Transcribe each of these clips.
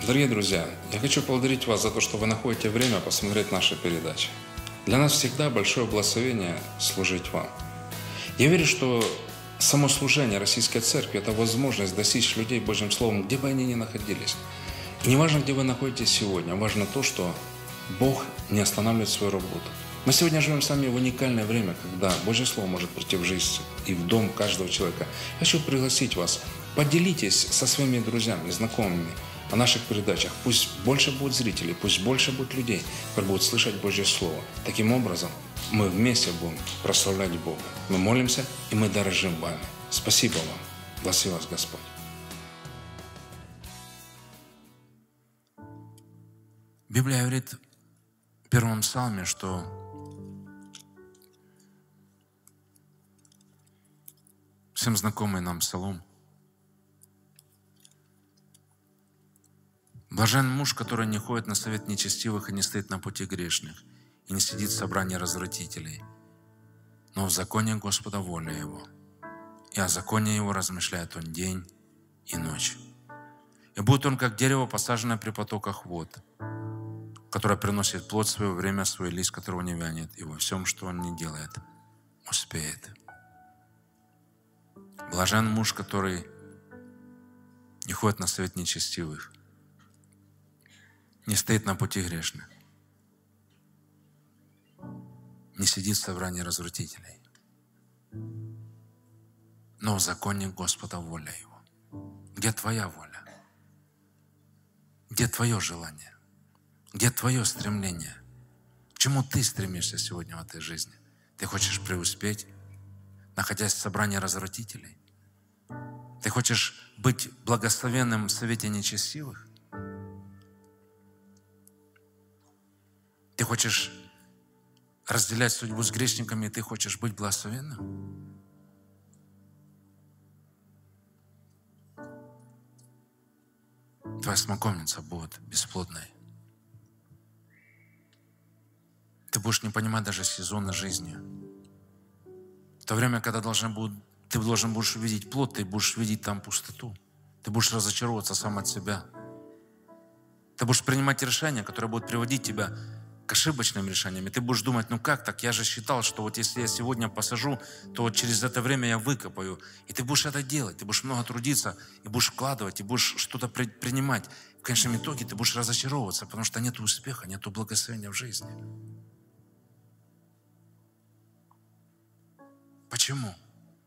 Дорогие друзья, я хочу поблагодарить вас за то, что вы находите время посмотреть наши передачи. Для нас всегда большое благословение служить вам. Я верю, что само служение Российской Церкви – это возможность достичь людей Божьим Словом, где бы они ни находились. И не важно, где вы находитесь сегодня, важно то, что Бог не останавливает свою работу. Мы сегодня живем с вами в уникальное время, когда Божье Слово может прийти в жизнь и в дом каждого человека. Я хочу пригласить вас, поделитесь со своими друзьями, знакомыми о наших передачах. Пусть больше будет зрителей, пусть больше будет людей, которые будут слышать Божье Слово. Таким образом, мы вместе будем прославлять Бога. Мы молимся, и мы дорожим вами. Спасибо вам. Благослови вас Господь. Библия говорит в первом псалме, что всем знакомый нам псалом. Блажен муж, который не ходит на совет нечестивых и не стоит на пути грешных, и не сидит в собрании развратителей, но в законе Господа воля его, и о законе его размышляет он день и ночь. И будет он, как дерево, посаженное при потоках вод, которое приносит плод свое, время свой, лист которого не вянет, и во всем, что он не делает, успеет. Блажен муж, который не ходит на совет нечестивых, не стоит на пути грешных, не сидит в собрании развратителей, но в законе Господа воля его. Где твоя воля? Где твое желание? Где твое стремление? К чему ты стремишься сегодня в этой жизни? Ты хочешь преуспеть, находясь в собрании развратителей? Ты хочешь быть благословенным в совете нечестивых? Ты хочешь разделять судьбу с грешниками, и ты хочешь быть благословенным? Твоя смоковница будет бесплодной. Ты будешь не понимать даже сезона жизни. В то время, когда ты должен будешь увидеть плод, ты будешь видеть там пустоту. Ты будешь разочаровываться сам от себя. Ты будешь принимать решения, которые будут приводить тебя к ошибочным решениям. И ты будешь думать, ну как так? Я же считал, что вот если я сегодня посажу, то вот через это время я выкопаю. И ты будешь это делать, ты будешь много трудиться, и будешь вкладывать, и будешь что-то принимать. В конечном итоге ты будешь разочаровываться, потому что нет успеха, нет благословения в жизни. Почему?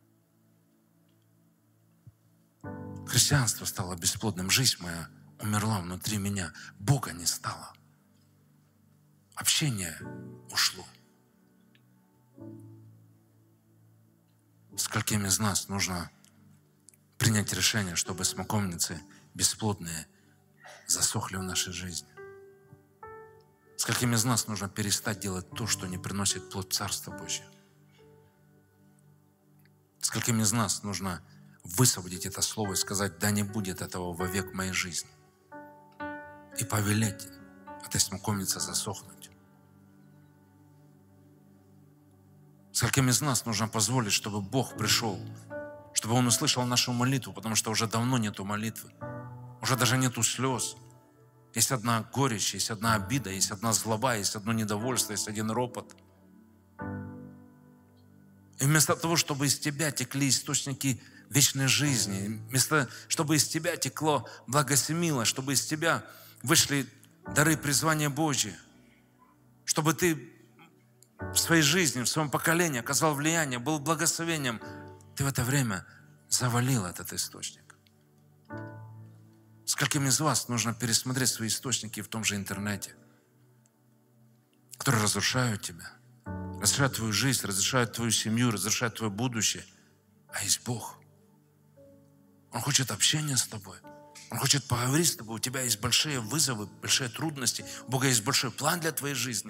Христианство стало бесплодным, жизнь моя умерла внутри меня, Бога не стало. Общение ушло. Скольким из нас нужно принять решение, чтобы смоковницы бесплодные засохли в нашей жизни? Скольким из нас нужно перестать делать то, что не приносит плод Царства Божьего? Скольким из нас нужно высвободить это слово и сказать, да не будет этого вовек моей жизни, и повелеть этой смоковнице засохнуть? Скольким из нас нужно позволить, чтобы Бог пришел, чтобы Он услышал нашу молитву, потому что уже давно нету молитвы, уже даже нету слез. Есть одна горечь, есть одна обида, есть одна злоба, есть одно недовольство, есть один ропот. И вместо того, чтобы из тебя текли источники вечной жизни, вместо чтобы из тебя текло благосемило, чтобы из тебя вышли дары призвания Божьи, чтобы ты в своей жизни, в своем поколении оказал влияние, был благословением, ты в это время завалил этот источник. Скольким из вас нужно пересмотреть свои источники в том же интернете, которые разрушают тебя, разрушают твою жизнь, разрушают твою семью, разрушают твое будущее. А есть Бог. Он хочет общения с тобой. Он хочет поговорить с тобой. У тебя есть большие вызовы, большие трудности. У Бога есть большой план для твоей жизни.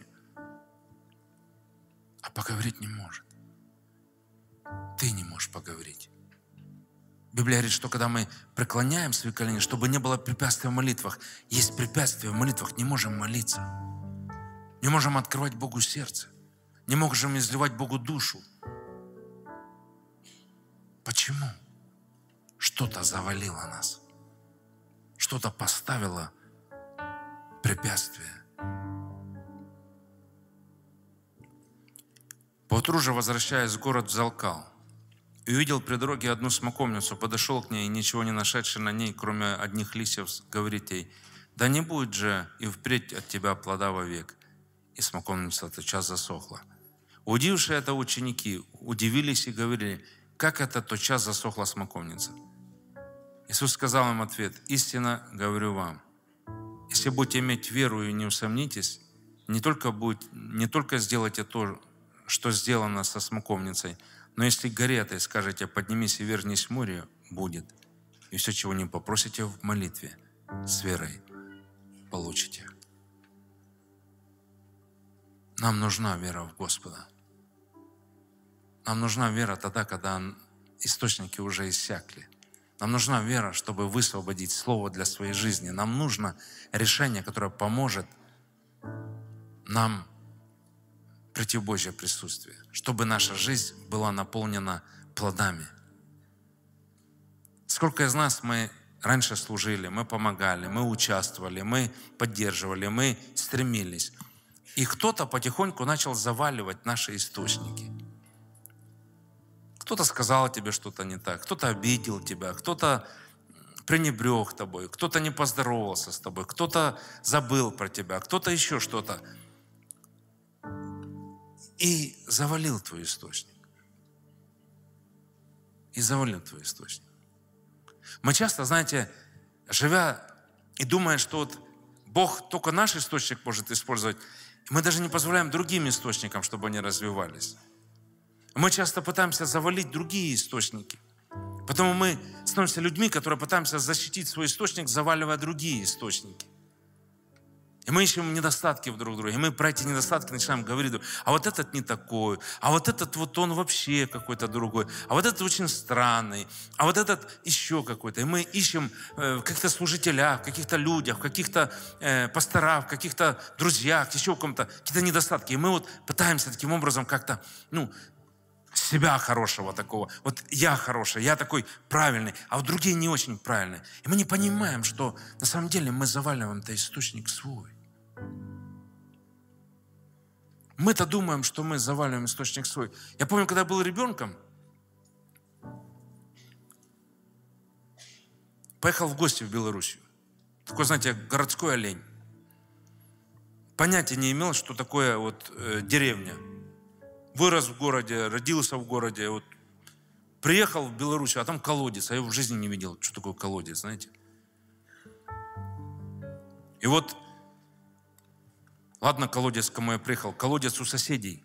А поговорить не может. Ты не можешь поговорить. Библия говорит, что когда мы преклоняем свои колени, чтобы не было препятствия в молитвах, есть препятствия в молитвах, не можем молиться. Не можем открывать Богу сердце. Не можем изливать Богу душу. Почему? Что-то завалило нас. Что-то поставило препятствия. Поутру же, возвращаясь в город, взалкал. И увидел при дороге одну смоковницу, подошел к ней, и ничего не нашедший на ней, кроме одних листьев, говорит ей: да не будет же и впредь от тебя плода вовек. И смоковница тотчас засохла. Удивившие это ученики удивились и говорили: как это тотчас засохла смоковница? Иисус сказал им ответ: истинно говорю вам, если будете иметь веру и не усомнитесь, не только сделайте то, что сделано со смоковницей, но если горе этой скажете: поднимись и вернись в море, будет. И все, чего не попросите в молитве, с верой получите. Нам нужна вера в Господа. Нам нужна вера тогда, когда источники уже иссякли. Нам нужна вера, чтобы высвободить слово для своей жизни. Нам нужно решение, которое поможет нам прийти в Божье присутствие, чтобы наша жизнь была наполнена плодами. Сколько из нас мы раньше служили, мы помогали, мы участвовали, мы поддерживали, мы стремились. И кто-то потихоньку начал заваливать наши источники. Кто-то сказал тебе что-то не так, кто-то обидел тебя, кто-то пренебрег тобой, кто-то не поздоровался с тобой, кто-то забыл про тебя, кто-то еще что-то. И завалил твой источник. И завалил твой источник. Мы часто, знаете, живя и думая, что вот Бог только наш источник может использовать, мы даже не позволяем другим источникам, чтобы они развивались. Мы часто пытаемся завалить другие источники. Потому мы становимся людьми, которые пытаемся защитить свой источник, заваливая другие источники. И мы ищем недостатки в друг друге. И мы про эти недостатки начинаем говорить: а вот этот не такой, а вот этот вот он вообще какой-то другой, а вот этот очень странный, а вот этот еще какой-то. И мы ищем в каких-то служителях, в каких-то людях, в каких-то пасторах, в каких-то друзьях, еще в ком-то какие-то недостатки. И мы вот пытаемся таким образом как-то, себя хорошего такого. Вот я хороший, я такой правильный, а вот другие не очень правильные. И мы не понимаем, что на самом деле мы заваливаем этот источник свой. Мы-то думаем, что мы заваливаем источник свой. Я помню, когда я был ребенком, поехал в гости в Белоруссию. Такой, знаете, городской олень. Понятия не имел, что такое вот деревня. Вырос в городе, родился в городе. Вот, приехал в Белоруссию, а там колодец. А я его в жизни не видел, что такое колодец, знаете. И вот, ладно, колодец, к кому я приехал, колодец у соседей.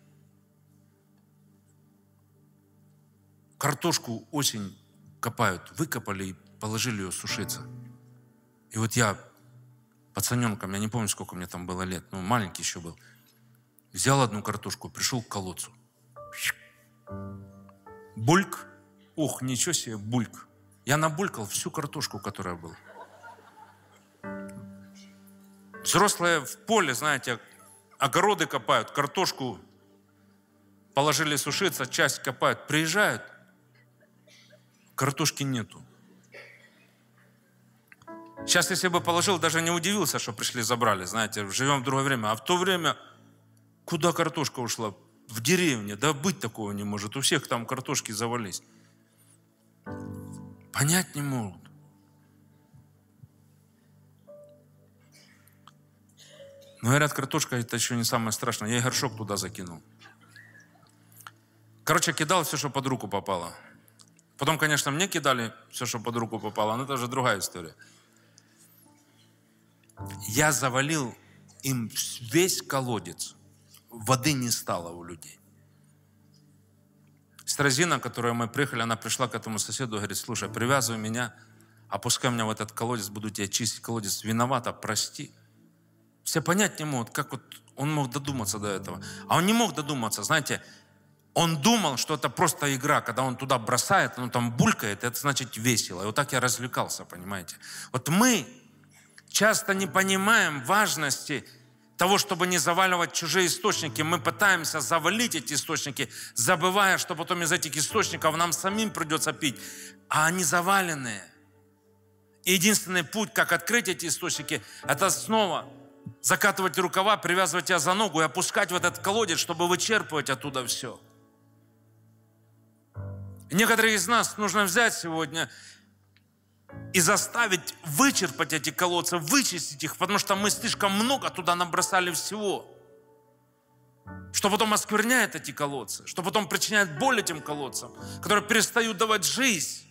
Картошку осень копают, выкопали и положили ее сушиться. И вот я пацаненком, я не помню, сколько мне там было лет, маленький еще был, взял одну картошку, пришел к колодцу. Бульк. Ох, ничего себе, бульк. Я набулькал всю картошку, которая была. Взрослые в поле, знаете, огороды копают, картошку положили сушиться, часть копают, приезжают, картошки нету. Сейчас, если бы положил, даже не удивился, что пришли, забрали, знаете, живем в другое время. А в то время, куда картошка ушла? В деревне, да быть такого не может. У всех там картошки завались. Понять не могут. Но говорят, картошка это еще не самое страшное. Я и горшок туда закинул. Короче, кидал все, что под руку попало. Потом, конечно, мне кидали все, что под руку попало, но это уже другая история. Я завалил им весь колодец. Воды не стало у людей. Стразина, которую мы приехали, она пришла к этому соседу и говорит: слушай, привязывай меня, опускай меня в этот колодец, буду тебя чистить колодец. Виновата, прости. Все понять не могут, как вот он мог додуматься до этого. А он не мог додуматься, знаете, он думал, что это просто игра, когда он туда бросает, он там булькает, это значит весело. И вот так я развлекался, понимаете. Вот мы часто не понимаем важности того, чтобы не заваливать чужие источники. Мы пытаемся завалить эти источники, забывая, что потом из этих источников нам самим придется пить. А они заваленные. И единственный путь, как открыть эти источники, это снова закатывать рукава, привязывать тебя за ногу и опускать в этот колодец, чтобы вычерпывать оттуда все. И некоторые из нас нужно взять сегодня и заставить вычерпать эти колодцы, вычистить их, потому что мы слишком много туда набросали всего, что потом оскверняет эти колодцы, что потом причиняет боль этим колодцам, которые перестают давать жизнь.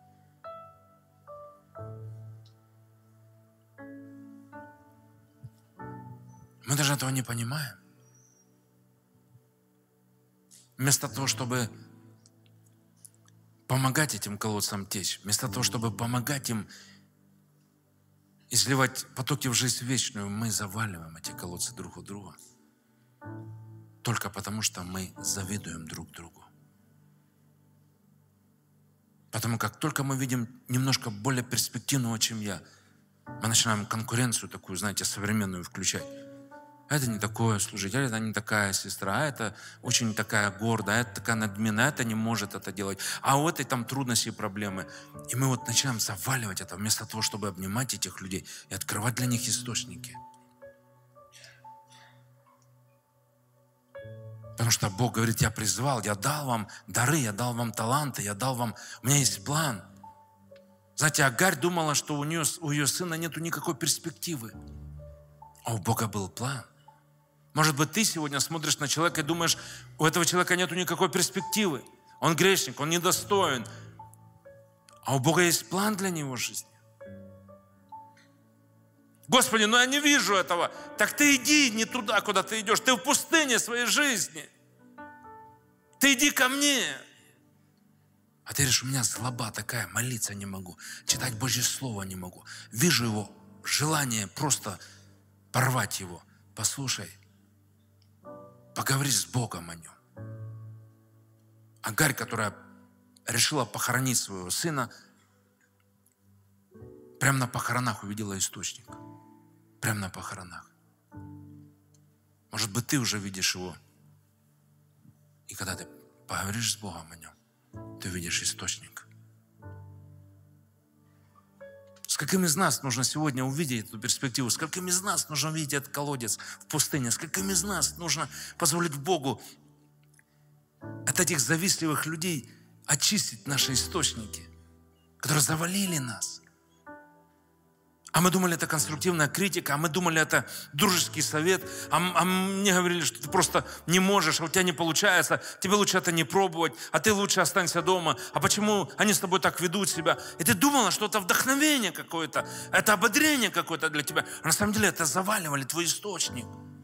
Мы даже этого не понимаем. Вместо того, чтобы помогать этим колодцам течь, вместо того, чтобы помогать им изливать потоки в жизнь вечную, мы заваливаем эти колодцы друг у друга. Только потому, что мы завидуем друг другу. Потому как только мы видим немножко более перспективного, чем я, мы начинаем конкуренцию такую, знаете, современную включать. А это не такое служитель, это не такая сестра, а это очень такая гордая, а это такая надменная, а это не может это делать. А у этой там трудности и проблемы. И мы вот начинаем заваливать это, вместо того, чтобы обнимать этих людей и открывать для них источники. Потому что Бог говорит, я призвал, я дал вам дары, я дал вам таланты, я дал вам, у меня есть план. Знаете, Агарь думала, что у ее сына нету никакой перспективы. А у Бога был план. Может быть, ты сегодня смотришь на человека и думаешь, у этого человека нету никакой перспективы. Он грешник, он недостоин. А у Бога есть план для него жизни. Господи, я не вижу этого. Так ты иди не туда, куда ты идешь. Ты в пустыне своей жизни. Ты иди ко мне. А ты говоришь, у меня злоба такая, молиться не могу, читать Божье Слово не могу. Вижу его желание просто порвать его. Послушай, поговори с Богом о нем. Агарь, которая решила похоронить своего сына, прямо на похоронах увидела источник. Прямо на похоронах. Может быть, ты уже видишь его. И когда ты поговоришь с Богом о нем, ты увидишь источник. С каким из нас нужно сегодня увидеть эту перспективу? С каким из нас нужно увидеть этот колодец в пустыне? С каким из нас нужно позволить Богу от этих завистливых людей очистить наши источники, которые завалили нас? А мы думали, это конструктивная критика, а мы думали, это дружеский совет, а мне говорили, что ты просто не можешь, а у тебя не получается, тебе лучше это не пробовать, а ты лучше останься дома, а почему они с тобой так ведут себя? И ты думала, что это вдохновение какое-то, это ободрение какое-то для тебя, а на самом деле это заваливали твой источник.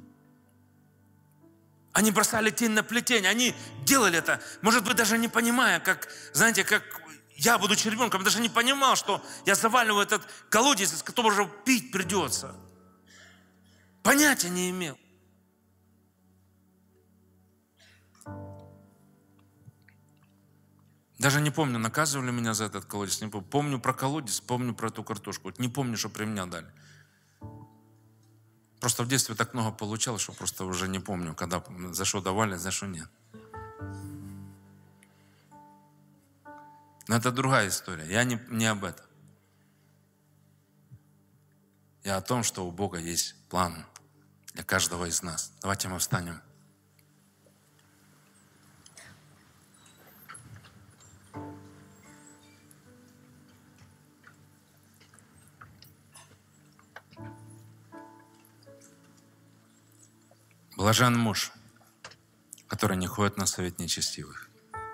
Они бросали тень на плетень, они делали это, может быть, даже не понимая, как, знаете, как... Я, будучи ребенком, даже не понимал, что я заваливаю этот колодец, из которого пить придется. Понятия не имел. Даже не помню, наказывали меня за этот колодец. Не помню. Помню про колодец, помню про эту картошку. Не помню, что при меня дали. Просто в детстве так много получалось, что просто уже не помню, когда за что давали, за что нет. Но это другая история. Я не об этом. Я о том, что у Бога есть план для каждого из нас. Давайте мы встанем. Блажен муж, который не ходит на совет нечестивых,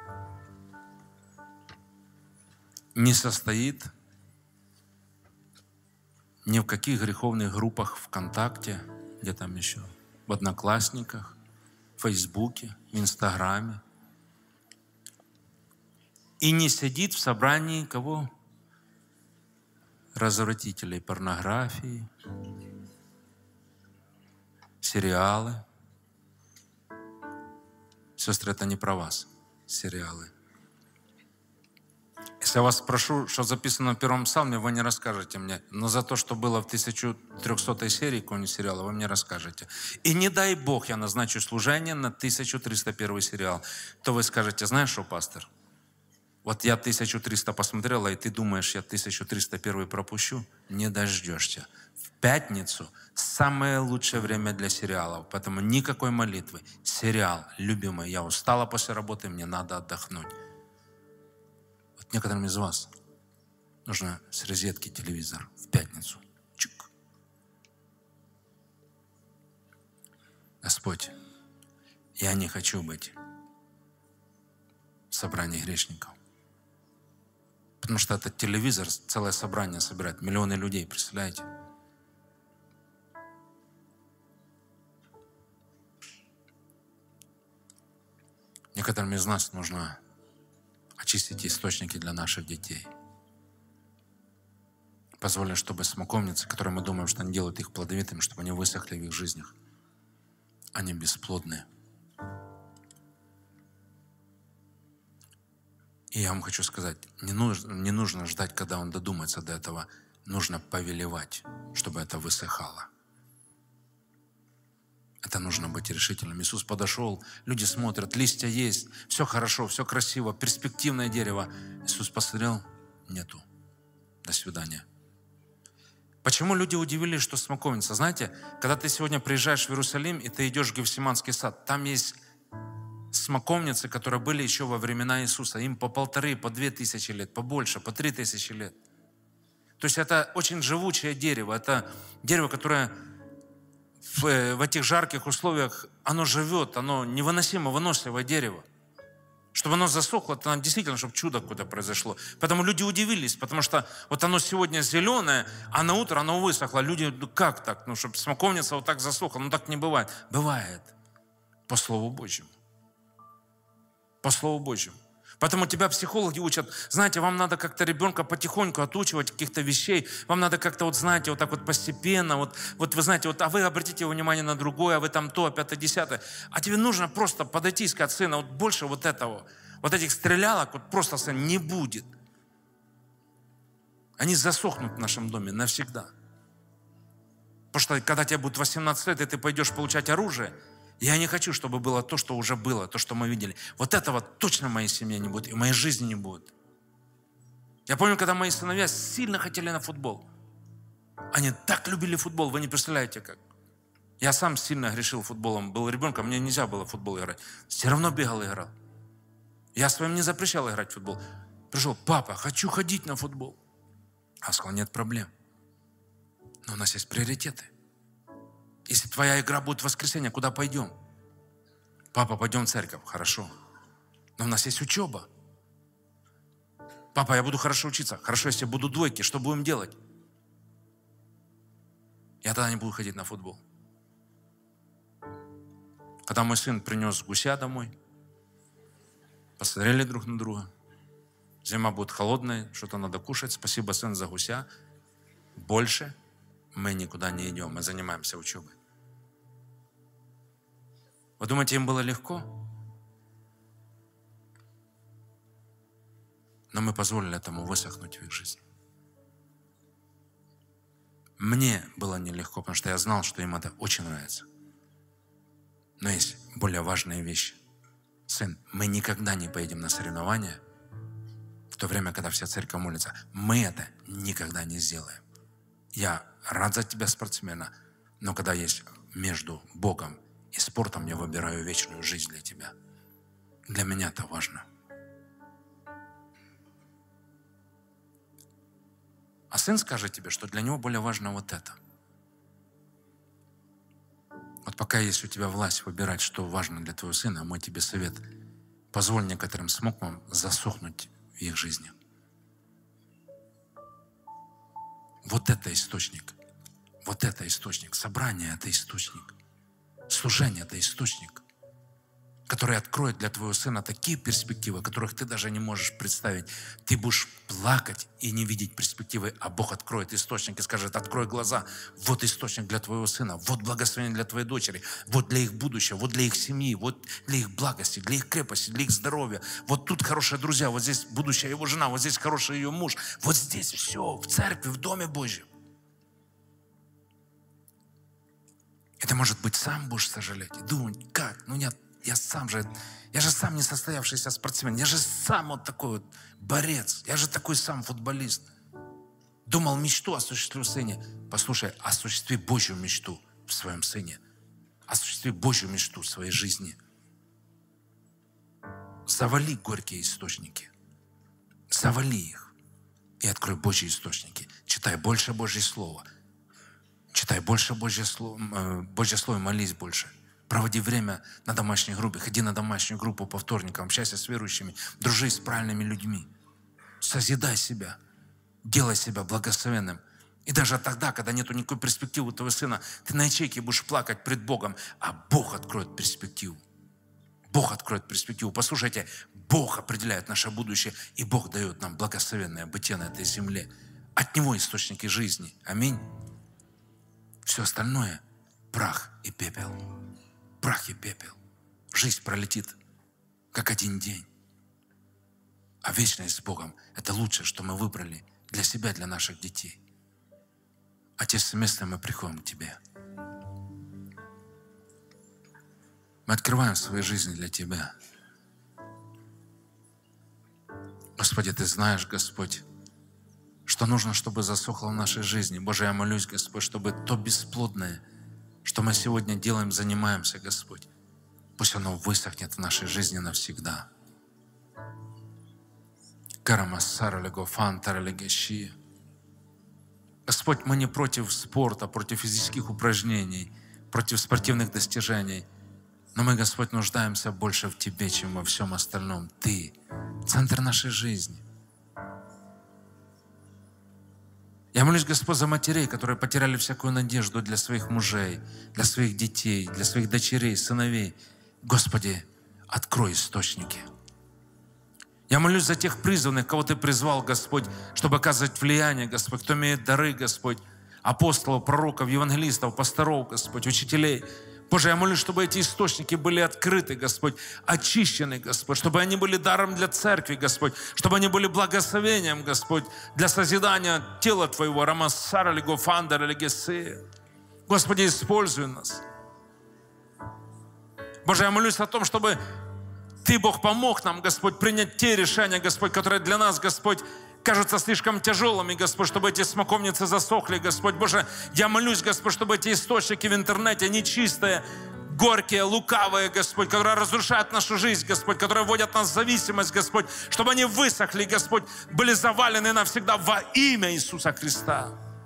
не состоит ни в каких греховных группах ВКонтакте, где там еще, в Одноклассниках, в Фейсбуке, в Инстаграме. И не сидит в собрании кого? Развратителей порнографии, сериалы. Сестры, это не про вас, сериалы. Если я вас спрошу, что записано в первом псалме, вы не расскажете мне. Но за то, что было в 1300 серии какого-нибудь сериала, вы мне расскажете. И не дай Бог я назначу служение на 1301 сериал. То вы скажете, знаешь что, пастор? Вот я 1300 посмотрела, и ты думаешь, я 1301 пропущу? Не дождешься. пятницу самое лучшее время для сериалов. Поэтому никакой молитвы. Сериал, любимый. Я устала после работы, мне надо отдохнуть. Вот некоторым из вас нужно с розетки телевизор в пятницу. Чук. Господь, я не хочу быть в собрании грешников. Потому что этот телевизор, целое собрание собирает, миллионы людей, представляете? Некоторым из нас нужно очистить источники для наших детей. Позволить, чтобы смоковницы, которые мы думаем, что они делают их плодовитыми, чтобы они высохли в их жизнях. Они бесплодные. И я вам хочу сказать, не нужно ждать, когда он додумается до этого. Нужно повелевать, чтобы это высыхало. Это нужно быть решительным. Иисус подошел, люди смотрят, листья есть, все хорошо, все красиво, перспективное дерево. Иисус посмотрел, нету. До свидания. Почему люди удивились, что смоковница? Знаете, когда ты сегодня приезжаешь в Иерусалим, и ты идешь в Гефсиманский сад, там есть смоковницы, которые были еще во времена Иисуса. Им по 1500, по 2000 лет, побольше, по 3000 лет. То есть это очень живучее дерево. Это дерево, которое в этих жарких условиях, оно живет, оно невыносимо выносливое дерево. Чтобы оно засохло, это действительно, чтобы чудо какое-то произошло. Поэтому люди удивились, потому что вот оно сегодня зеленое, а на утро оно высохло. Люди, ну как так? Ну, чтобы смоковница вот так засохла. Ну так не бывает. Бывает. По Слову Божьему. По Слову Божьему. Поэтому тебя психологи учат, знаете, вам надо как-то ребенка потихоньку отучивать каких-то вещей, вам надо как-то, вот знаете, вот так вот постепенно, вот вы знаете, вот, а вы обратите внимание на другое, а вы там то, 5-10. А тебе нужно просто подойти и сказать, сына, вот больше вот этого, вот этих стрелялок, вот просто, сын, не будет. Они засохнут в нашем доме навсегда. Потому что когда тебе будет 18 лет, и ты пойдешь получать оружие, я не хочу, чтобы было то, что уже было, то, что мы видели. Вот этого точно в моей семье не будет, и в моей жизни не будет. Я помню, когда мои сыновья сильно хотели на футбол. Они так любили футбол, вы не представляете как. Я сам сильно грешил футболом, был ребенком, мне нельзя было в футбол играть. Все равно бегал и играл. Я своим не запрещал играть в футбол. Пришел, папа, хочу ходить на футбол. А сказал, нет проблем. Но у нас есть приоритеты. Если твоя игра будет в воскресенье, куда пойдем? Папа, пойдем в церковь. Хорошо. Но у нас есть учеба. Папа, я буду хорошо учиться. Хорошо, если буду двойки, что будем делать? Я тогда не буду ходить на футбол. Когда мой сын принес гуся домой, посмотрели друг на друга. Зима будет холодная, что-то надо кушать. Спасибо, сын, за гуся. Больше мы никуда не идем, мы занимаемся учебой. Вы думаете, им было легко? Но мы позволили этому высохнуть в их жизни. Мне было нелегко, потому что я знал, что им это очень нравится. Но есть более важные вещи. Сын, мы никогда не поедем на соревнования в то время, когда вся церковь молится. Мы это никогда не сделаем. Я рад за тебя, спортсмена, но когда есть между Богом и спортом, я выбираю вечную жизнь для тебя. Для меня это важно. А сын скажет тебе, что для него более важно вот это. Вот пока есть у тебя власть выбирать, что важно для твоего сына, мой тебе совет, позволь некоторым смоквам засохнуть в их жизни. Вот это источник. Вот это источник. Собрание – это источник. Служение – это источник, который откроет для твоего сына такие перспективы, которых ты даже не можешь представить. Ты будешь плакать и не видеть перспективы, а Бог откроет источник и скажет, открой глаза, вот источник для твоего сына, вот благословение для твоей дочери, вот для их будущего, вот для их семьи, вот для их благости, для их крепости, для их здоровья. Вот тут хорошие друзья, вот здесь будущая его жена, вот здесь хороший ее муж, вот здесь все, в церкви, в Доме Божьем. Это может быть сам будешь сожалеть и думать, как, ну нет, я же сам не состоявшийся спортсмен, я же сам вот такой вот борец, я же такой сам футболист. Думал, мечту осуществлю в Сыне. Послушай, осуществи Божью мечту в своем Сыне. Осуществи Божью мечту в своей жизни. Завали горькие источники. Завали их. И открой Божьи источники. Читай больше Божье Слово. Читай больше Божье Слово, молись больше. Проводи время на домашних группах. Иди на домашнюю группу по вторникам. Общайся с верующими. Дружи с правильными людьми. Созидай себя. Делай себя благословенным. И даже тогда, когда нету никакой перспективы у твоего сына, ты на ячейке будешь плакать пред Богом, а Бог откроет перспективу. Бог откроет перспективу. Послушайте, Бог определяет наше будущее, и Бог дает нам благословенное бытие на этой земле. От Него источники жизни. Аминь. Все остальное – прах и пепел. Прах и пепел. Жизнь пролетит, как один день. А вечность с Богом – это лучшее, что мы выбрали для себя, для наших детей. Отец Семестный, мы приходим к Тебе. Мы открываем свои жизни для Тебя. Господи, Ты знаешь, Господь, что нужно, чтобы засохло в нашей жизни. Боже, я молюсь, Господь, чтобы то бесплодное, что мы сегодня делаем, занимаемся, Господь, пусть оно высохнет в нашей жизни навсегда. Господь, мы не против спорта, против физических упражнений, против спортивных достижений. Но мы, Господь, нуждаемся больше в Тебе, чем во всем остальном. Ты – центр нашей жизни. Я молюсь, Господь, за матерей, которые потеряли всякую надежду для своих мужей, для своих детей, для своих дочерей, сыновей. Господи, открой источники. Я молюсь за тех призванных, кого Ты призвал, Господь, чтобы оказывать влияние, Господь, кто имеет дары, Господь, апостолов, пророков, евангелистов, пасторов, Господь, учителей. Боже, я молюсь, чтобы эти источники были открыты, Господь, очищены, Господь, чтобы они были даром для церкви, Господь, чтобы они были благословением, Господь, для созидания тела Твоего. Господи, используй нас. Боже, я молюсь о том, чтобы Ты, Бог, помог нам, Господь, принять те решения, Господь, которые для нас, Господь, кажутся слишком тяжелыми, Господь, чтобы эти смоковницы засохли, Господь. Боже, я молюсь, Господь, чтобы эти источники в интернете нечистые, горькие, лукавые, Господь, которые разрушают нашу жизнь, Господь, которые вводят нас в зависимость, Господь, чтобы они высохли, Господь, были завалены навсегда во имя Иисуса Христа.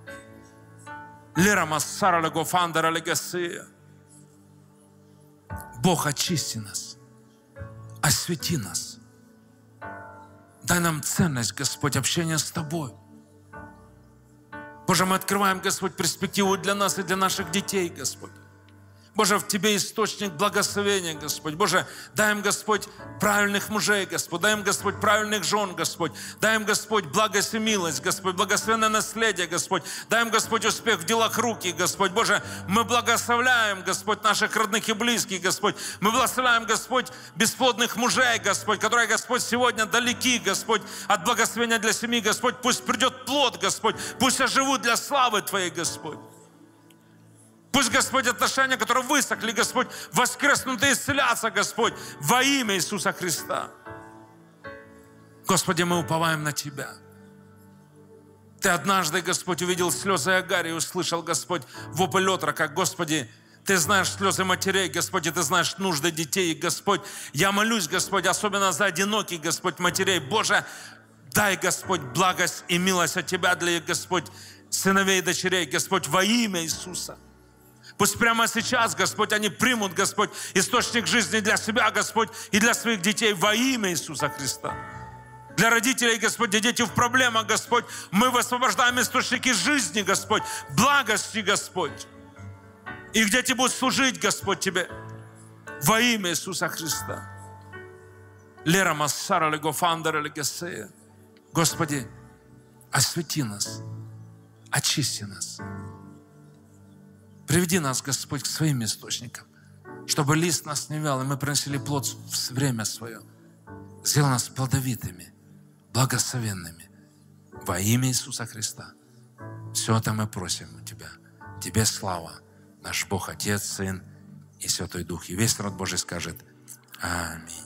Бог, очисти нас, освети нас. Дай нам ценность, Господь, общения с Тобой. Боже, мы открываем, Господь, перспективу для нас и для наших детей, Господь. Боже, в Тебе источник благословения, Господь. Боже, дай им, Господь, правильных мужей, Господь. Дай им, Господь, правильных жен, Господь. Дай им, Господь, благость и милость, Господь. Благословенное наследие, Господь. Дай им, Господь, успех в делах руки, Господь. Боже, мы благословляем, Господь, наших родных и близких, Господь. Мы благословляем, Господь, бесплодных мужей, Господь, которые, Господь, сегодня далеки, Господь, от благословения для семьи, Господь. Пусть придет плод, Господь. Пусть оживут для славы Твоей, Господь. Пусть, Господь, отношения, которые высохли, Господь, воскреснут и исцелятся, Господь, во имя Иисуса Христа. Господи, мы уповаем на Тебя. Ты однажды, Господь, увидел слезы Агари и услышал, Господь, вопль отрока. Господи, Ты знаешь слезы матерей, Господи, Ты знаешь нужды детей, Господь. Я молюсь, Господь, особенно за одиноких, Господь, матерей. Боже, дай, Господь, благость и милость от Тебя для, Господь, сыновей и дочерей, Господь, во имя Иисуса. Пусть прямо сейчас, Господь, они примут, Господь, источник жизни для себя, Господь, и для своих детей во имя Иисуса Христа. Для родителей, Господь, где дети в проблемах, Господь, мы высвобождаем источники жизни, Господь, благости, Господь. И где дети будут служить, Господь, Тебе во имя Иисуса Христа. Господи, освети нас, очисти нас. Приведи нас, Господь, к своим источникам, чтобы лист нас не вял, и мы приносили плод в время свое. Сделай нас плодовитыми, благословенными во имя Иисуса Христа. Все это мы просим у Тебя. Тебе слава, наш Бог, Отец, Сын и Святой Дух. И весь народ Божий скажет Аминь.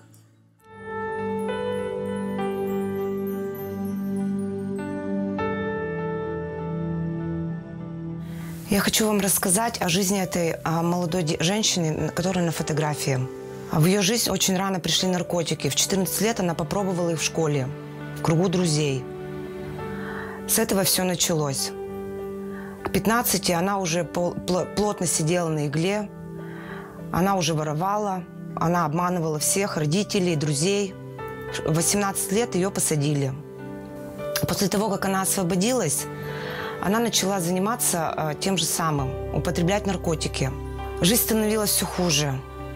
Я хочу вам рассказать о жизни этой молодой женщины, которая на фотографии. В ее жизнь очень рано пришли наркотики. В 14 лет она попробовала их в школе, в кругу друзей. С этого все началось. К 15 она уже плотно сидела на игле, она уже воровала, она обманывала всех, родителей, друзей. В 18 лет ее посадили. После того, как она освободилась, она начала заниматься тем же самым, употреблять наркотики. Жизнь становилась все хуже.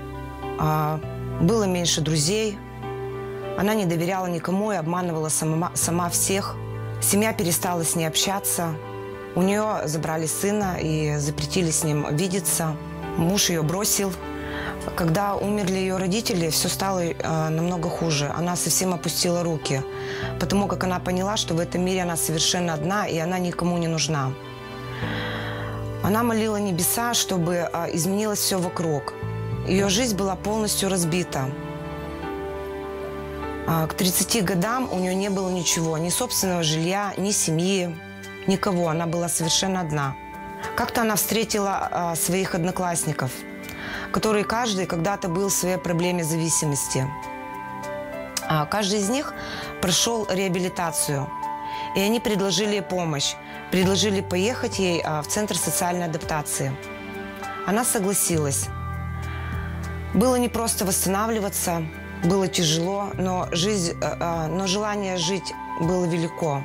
Было меньше друзей. Она не доверяла никому и обманывала сама всех. Семья перестала с ней общаться. У нее забрали сына и запретили с ним видеться. Муж ее бросил. Когда умерли ее родители, все стало намного хуже. Она совсем опустила руки, потому как она поняла, что в этом мире она совершенно одна, и она никому не нужна. Она молила небеса, чтобы изменилось все вокруг. Ее жизнь была полностью разбита. К 30 годам у нее не было ничего, ни собственного жилья, ни семьи, никого. Она была совершенно одна. Как-то она встретила своих одноклассников, которые каждый когда-то был в своей проблеме зависимости. Каждый из них прошел реабилитацию, и они предложили ей помощь, предложили поехать ей в Центр социальной адаптации. Она согласилась. Было непросто восстанавливаться, было тяжело, но желание жить было велико.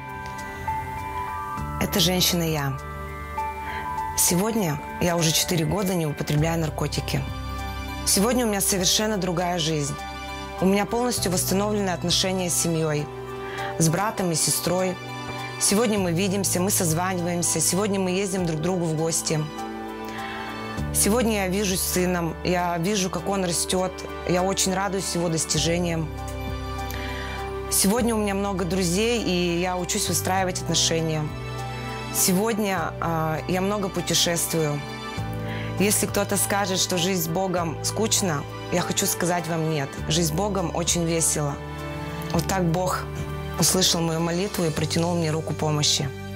Эта женщина я. Сегодня я уже 4 года не употребляю наркотики. Сегодня у меня совершенно другая жизнь. У меня полностью восстановлены отношения с семьей, с братом и сестрой. Сегодня мы видимся, мы созваниваемся, сегодня мы ездим друг к другу в гости. Сегодня я вижусь с сыном, я вижу, как он растет, я очень радуюсь его достижениям. Сегодня у меня много друзей, и я учусь выстраивать отношения. Сегодня я много путешествую. Если кто-то скажет, что жизнь с Богом скучна, я хочу сказать вам нет. Жизнь с Богом очень весело. Вот так Бог услышал мою молитву и протянул мне руку помощи.